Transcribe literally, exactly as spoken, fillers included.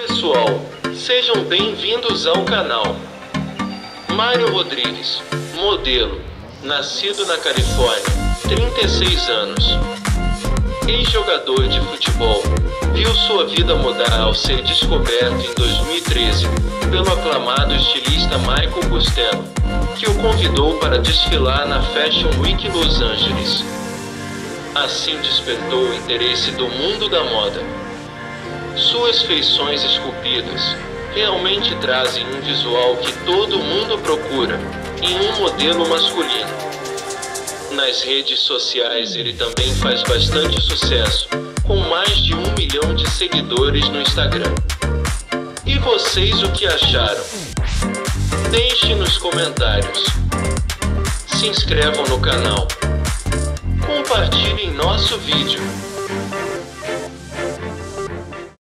Pessoal, sejam bem-vindos ao canal. Mário Rodrigues, modelo, nascido na Califórnia, trinta e seis anos. Ex-jogador de futebol, viu sua vida mudar ao ser descoberto em dois mil e treze pelo aclamado estilista Michael Costello, que o convidou para desfilar na Fashion Week Los Angeles. Assim despertou o interesse do mundo da moda. Suas feições esculpidas realmente trazem um visual que todo mundo procura em um modelo masculino. Nas redes sociais ele também faz bastante sucesso, com mais de um milhão de seguidores no Instagram. E vocês o que acharam? Deixe nos comentários. Se inscrevam no canal. Compartilhem nosso vídeo.